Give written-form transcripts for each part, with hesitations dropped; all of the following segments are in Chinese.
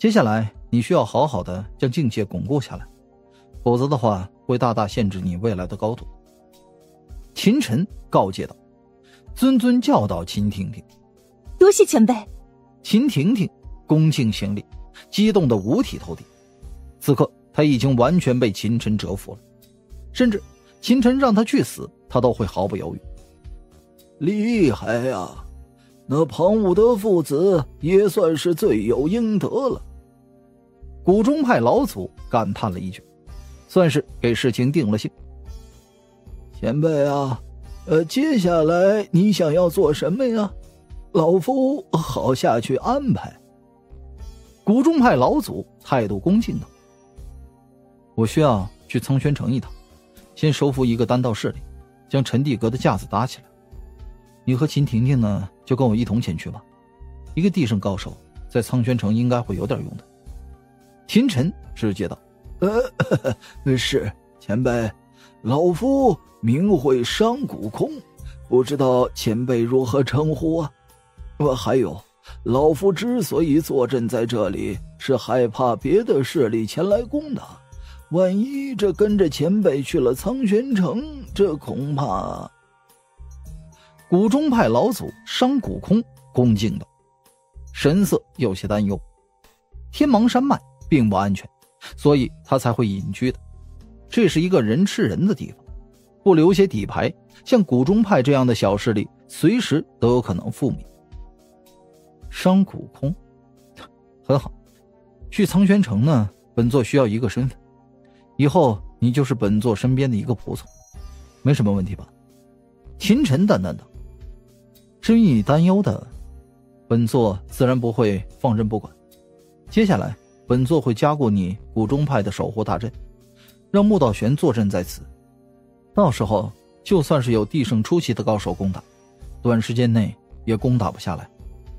接下来你需要好好的将境界巩固下来，否则的话会大大限制你未来的高度。秦晨告诫道，谆谆教导秦婷婷。 多谢前辈。 秦婷婷恭敬行礼，激动得五体投地。此刻她已经完全被秦晨折服了，甚至秦晨让她去死，她都会毫不犹豫。 厉害呀，那庞武德父子也算是罪有应得了。 谷中派老祖感叹了一句，算是给事情定了性。 前辈啊，接下来你想要做什么呀？老夫好下去安排。 谷中派老祖态度恭敬道，我需要去苍轩城一趟，先收服一个丹道势力，将陈地阁的架子搭起来。你和秦婷婷呢，就跟我一同前去吧。一个地圣高手在苍轩城应该会有点用的。秦晨直接道， 是前辈，老夫名讳商古空，不知道前辈如何称呼啊？还有，老夫之所以坐镇在这里，是害怕别的势力前来攻打，万一这跟着前辈去了苍玄城，这恐怕…… 谷中派老祖商古空恭敬道，神色有些担忧。天芒山脉并不安全，所以他才会隐居的。这是一个人吃人的地方，不留些底牌，像谷中派这样的小势力随时都有可能覆灭。商古空，很好。去苍轩城呢，本座需要一个身份，以后你就是本座身边的一个仆从，没什么问题吧？秦晨淡淡道。至于你担忧的，本座自然不会放任不管。接下来本座会加固你谷中派的守护大阵，让穆道玄坐镇在此，到时候就算是有地圣初期的高手攻打，短时间内也攻打不下来。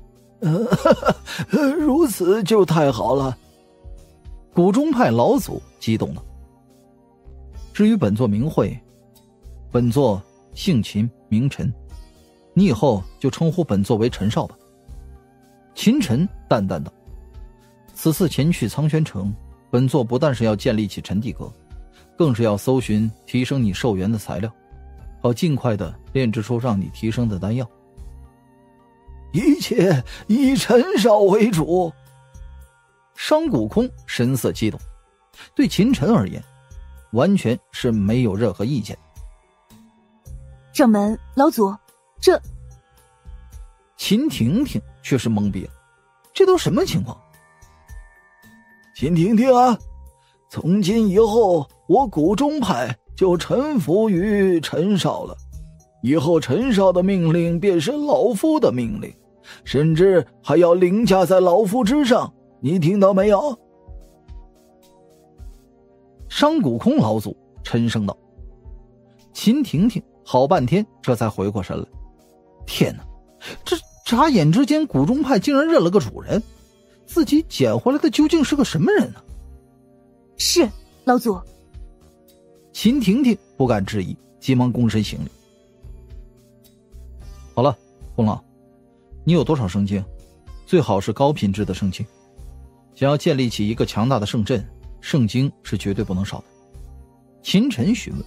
如此就太好了。 谷中派老祖激动了。至于本座名讳，本座姓秦名陈，你以后就称呼本座为陈少吧。秦晨淡淡道，此次前去苍轩城，本座不但是要建立起陈地阁，更是要搜寻提升你寿元的材料，好尽快的炼制出让你提升的丹药。 一切以陈少为主。 商古空神色激动，对秦晨而言完全是没有任何意见。 掌门老祖，这…… 秦婷婷却是懵逼了，这都什么情况？ 秦婷婷啊，从今以后我谷中派就臣服于陈少了，以后陈少的命令便是老夫的命令，甚至还要凌驾在老夫之上，你听到没有？ 商古空老祖沉声道。秦婷婷好半天这才回过神来，天哪，这眨眼之间谷中派竟然认了个主人，自己捡回来的究竟是个什么人呢？ 是老祖。 秦婷婷不敢质疑，急忙躬身行礼。好了，洪老，你有多少圣经？最好是高品质的圣经。想要建立起一个强大的圣阵，圣经是绝对不能少的。秦晨询问。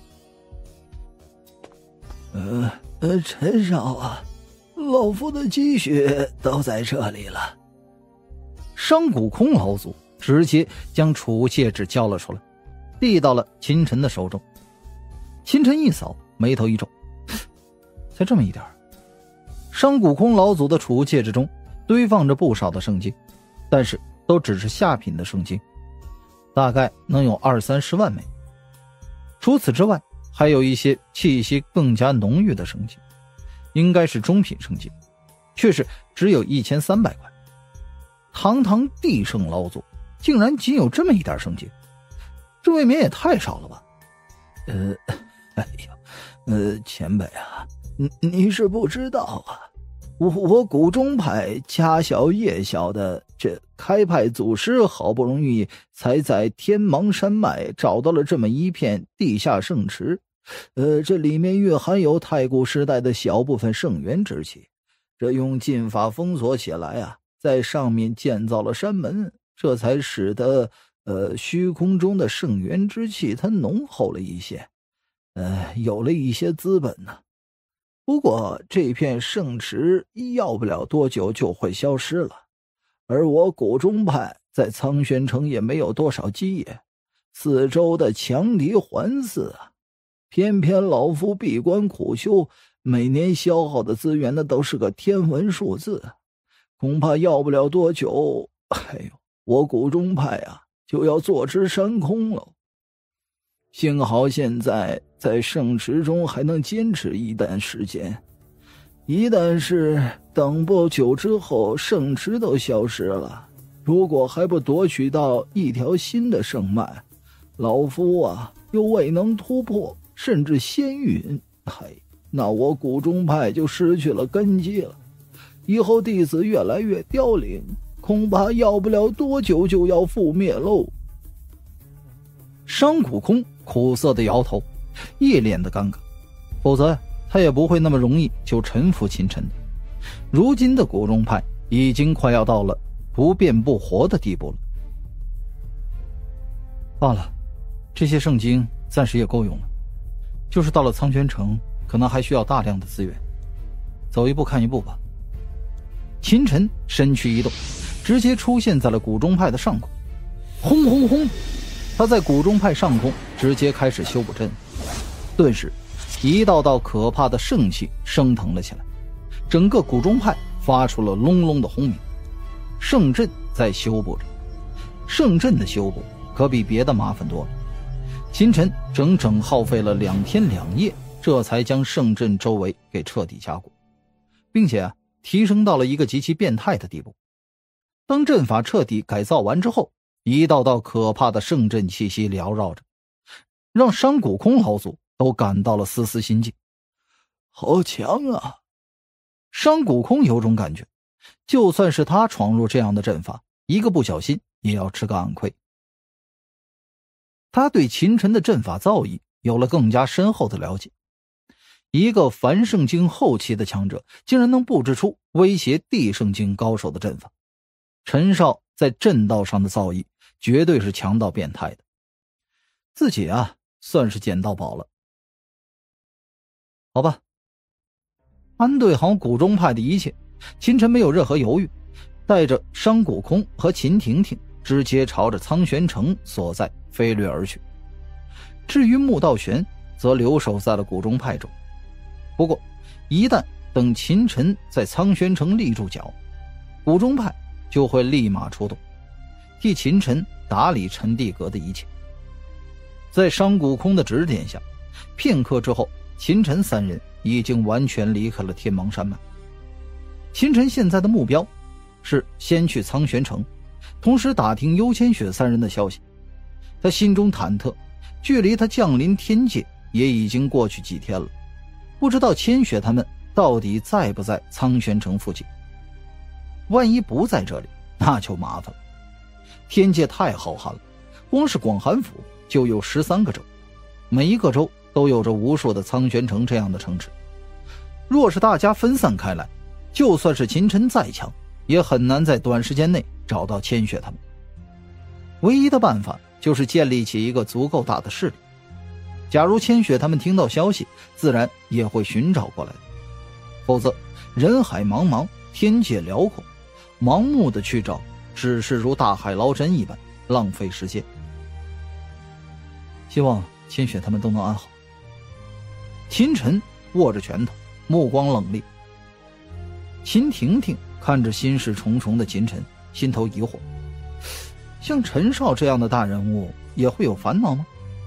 陈少啊，老夫的积蓄都在这里了。 商古空老祖直接将储物戒指交了出来，递到了秦晨的手中。秦晨一扫，眉头一皱，才这么一点。商古空老祖的储物戒指中堆放着不少的圣经，但是都只是下品的圣经，大概能有20-30万枚。除此之外，还有一些气息更加浓郁的圣经，应该是中品圣经，却是只有1300块。堂堂地圣老祖竟然仅有这么一点圣经，这未免也太少了吧？ 前辈啊，你是不知道啊，我谷中派家小业小的，这开派祖师好不容易才在天芒山脉找到了这么一片地下圣池，这里面蕴含有太古时代的小部分圣元之气，这用禁法封锁起来啊，在上面建造了山门， 这才使得虚空中的圣元之气它浓厚了一些，有了一些资本呢。不过这片圣池要不了多久就会消失了，而我古中派在苍玄城也没有多少基业，四周的强敌环伺啊，偏偏老夫闭关苦修，每年消耗的资源那都是个天文数字，恐怕要不了多久，我古中派啊就要坐吃山空了。幸好现在在圣池中还能坚持一段时间，一旦是等不久之后圣池都消失了，如果还不夺取到一条新的圣脉，老夫啊又未能突破甚至仙陨，那我古中派就失去了根基了，以后弟子越来越凋零，恐怕要不了多久就要覆灭喽。 商古空苦涩的摇头，一脸的尴尬，否则他也不会那么容易就臣服秦尘的。如今的古中派已经快要到了不变不活的地步了。罢了，这些圣经暂时也够用了，就是到了苍玄城可能还需要大量的资源，走一步看一步吧。秦尘身躯一动，直接出现在了古中派的上空。轰轰轰，他在古中派上空直接开始修补阵，顿时一道道可怕的圣气升腾了起来，整个古中派发出了隆隆的轰鸣。圣阵在修补着，圣阵的修补可比别的麻烦多了。秦尘整整耗费了2天2夜，这才将圣阵周围给彻底加固，并且提升到了一个极其变态的地步。当阵法彻底改造完之后，一道道可怕的圣阵气息缭绕着，让商古空老祖都感到了丝丝心悸。 好强啊！ 商古空有种感觉，就算是他闯入这样的阵法，一个不小心也要吃个暗亏。他对秦尘的阵法造诣有了更加深厚的了解，一个凡圣境后期的强者竟然能布置出威胁地圣境高手的阵法，陈少在阵道上的造诣绝对是强到变态的，自己算是捡到宝了。好吧，安顿好古中派的一切，秦尘没有任何犹豫，带着商古空和秦婷婷直接朝着苍玄城所在飞掠而去。至于穆道玄则留守在了古中派中，不过一旦等秦尘在苍玄城立住脚，古中派就会立马出动，替秦尘打理陈地阁的一切。在商古空的指点下，片刻之后，秦尘3人已经完全离开了天芒山脉。秦尘现在的目标是先去苍玄城，同时打听幽千雪3人的消息。他心中忐忑，距离他降临天界也已经过去几天了，不知道千雪他们到底在不在苍玄城附近。万一不在这里，那就麻烦了。天界太浩瀚了，光是广寒府就有13个州，每一个州都有着无数的苍玄城这样的城池。若是大家分散开来，就算是秦尘再强，也很难在短时间内找到千雪他们。唯一的办法就是建立起一个足够大的势力，假如千雪他们听到消息，自然也会寻找过来的。否则人海茫茫，天界辽阔，盲目的去找只是如大海捞针一般，浪费时间。希望千雪他们都能安好。秦尘握着拳头，目光冷厉。秦婷婷看着心事重重的秦尘，心头疑惑，像陈少这样的大人物也会有烦恼吗？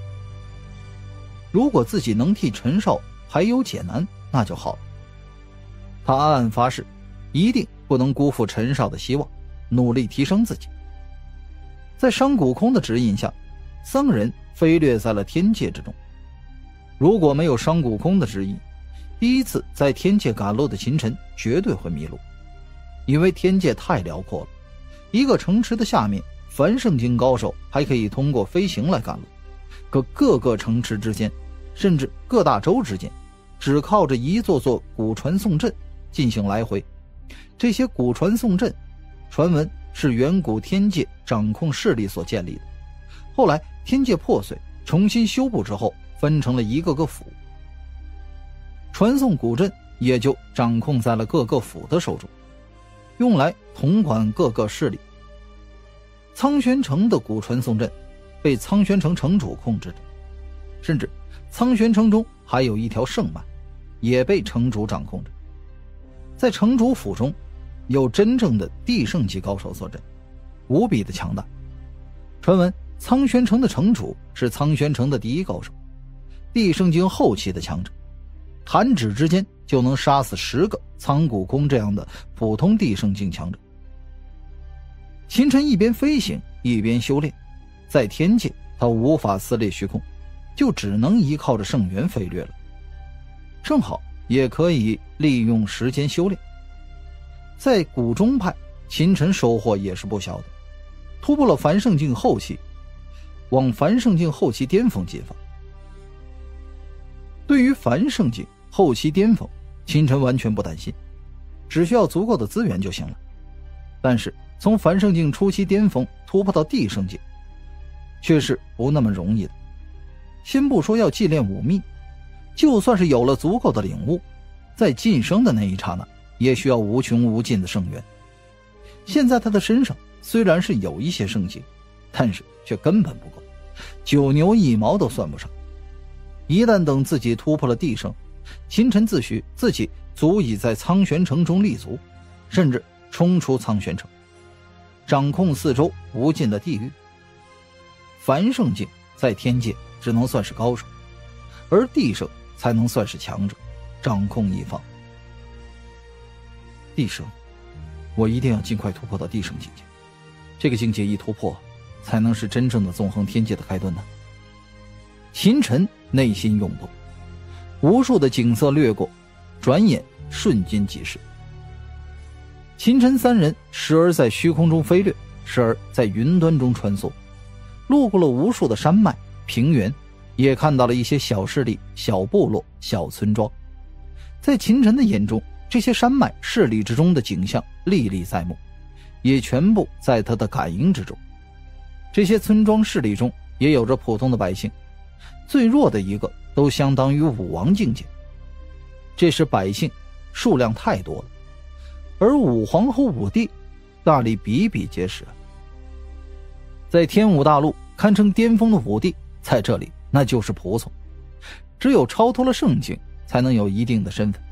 如果自己能替陈少排忧解难，那就好了。他暗暗发誓，一定不能辜负陈少的希望，努力提升自己。在商古空的指引下，3个人飞掠在了天界之中。如果没有商古空的指引，第一次在天界赶路的秦尘绝对会迷路，因为天界太辽阔了，一个城池的下面，凡圣境高手还可以通过飞行来赶路，可各个城池之间，甚至各大洲之间，只靠着一座座古传送阵进行来回。这些古传送阵传闻是远古天界掌控势力所建立的，后来天界破碎，重新修补之后，分成了一个个府，传送古阵也就掌控在了各个府的手中，用来统管各个势力。苍玄城的古传送阵被苍玄城城主控制着，甚至苍玄城中还有一条圣脉，也被城主掌控着。在城主府中，有真正的地圣级高手坐镇，无比的强大。传闻苍玄城的城主是苍玄城的第一高手，地圣境后期的强者，弹指之间就能杀死10个苍古空这样的普通地圣境强者。秦晨一边飞行一边修炼，在天界他无法撕裂虚空，就只能依靠着圣元飞掠了，正好也可以利用时间修炼。在古中派，秦晨收获也是不小的，突破了凡圣境后期，往凡圣境后期巅峰进发。对于凡圣境后期巅峰，秦晨完全不担心，只需要足够的资源就行了。但是从凡圣境初期巅峰突破到地圣境，却是不那么容易的。先不说要祭炼武秘，就算是有了足够的领悟，在晋升的那一刹那，也需要无穷无尽的圣元。现在他的身上虽然是有一些圣境，但是却根本不够，9牛1毛都算不上。一旦等自己突破了地圣，秦晨自诩自己足以在苍玄城中立足，甚至冲出苍玄城，掌控四周无尽的地狱。凡圣境在天界只能算是高手，而地圣才能算是强者，掌控一方。地圣，我一定要尽快突破到地圣境界，这个境界一突破，才能是真正的纵横天界的开端呢。秦晨内心涌动，无数的景色掠过，转眼瞬间即逝。秦晨3人时而在虚空中飞掠，时而在云端中穿梭，路过了无数的山脉平原，也看到了一些小势力、小部落、小村庄。在秦晨的眼中，这些山脉势力之中的景象历历在目，也全部在他的感应之中。这些村庄势力中也有着普通的百姓，最弱的一个都相当于武王境界。这时百姓数量太多了，而武皇和武帝那里比比皆是。在天武大陆堪称巅峰的武帝，在这里那就是仆从，只有超脱了圣境才能有一定的身份。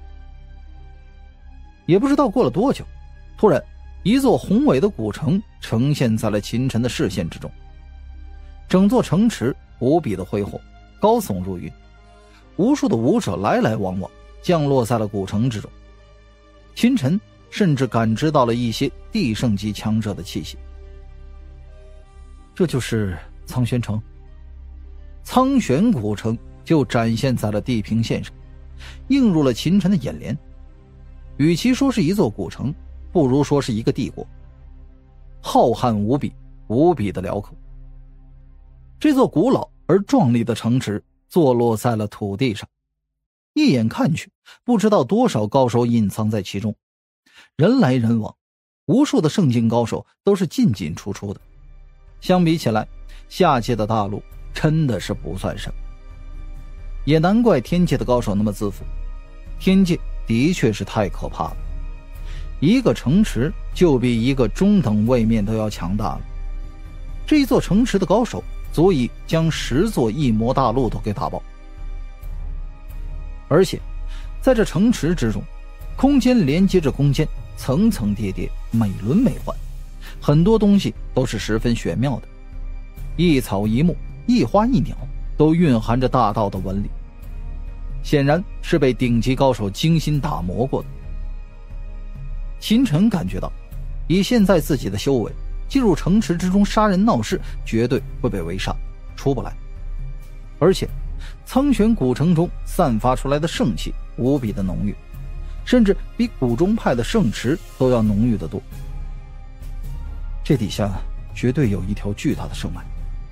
也不知道过了多久，突然一座宏伟的古城呈现在了秦晨的视线之中。整座城池无比的恢宏，高耸入云，无数的武者来来往往，降落在了古城之中。秦晨甚至感知到了一些地圣级强者的气息。这就是苍玄城。苍玄古城就展现在了地平线上，映入了秦晨的眼帘。与其说是一座古城，不如说是一个帝国，浩瀚无比，无比的辽阔。这座古老而壮丽的城池坐落在了土地上，一眼看去，不知道多少高手隐藏在其中，人来人往，无数的圣境高手都是进进出出的。相比起来，下界的大陆真的是不算什么。也难怪天界的高手那么自负，天界的确是太可怕了，一个城池就比一个中等位面都要强大了。这一座城池的高手足以将10座异魔大陆都给打爆。而且在这城池之中，空间连接着空间，层层叠叠，美轮美奂，很多东西都是十分玄妙的，一草一木，一花一鸟，都蕴含着大道的纹理，显然是被顶级高手精心打磨过的。秦晨感觉到，以现在自己的修为，进入城池之中杀人闹事，绝对会被围杀，出不来。而且苍玄古城中散发出来的圣气无比的浓郁，甚至比古中派的圣池都要浓郁得多。这底下绝对有一条巨大的圣脉。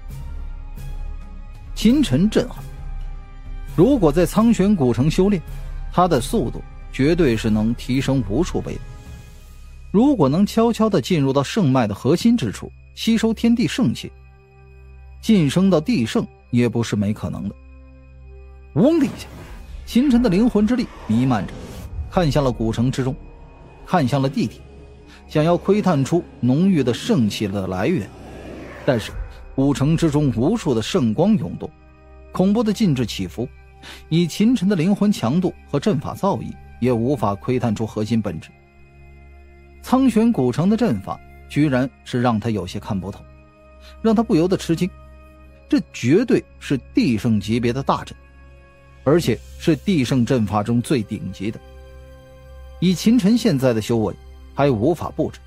秦晨震撼，如果在苍玄古城修炼，他的速度绝对是能提升无数倍的。 如果能悄悄地进入到圣脉的核心之处，吸收天地圣气，晋升到地圣也不是没可能的。嗡的一下，秦晨的灵魂之力弥漫着，看向了古城之中，看向了地底，想要窥探出浓郁的圣气的来源。但是古城之中无数的圣光涌动，恐怖的禁制起伏，以秦晨的灵魂强度和阵法造诣，也无法窥探出核心本质。苍玄古城的阵法居然是让他有些看不透，让他不由得吃惊。这绝对是地圣级别的大阵，而且是地圣阵法中最顶级的。以秦晨现在的修为，还无法布置。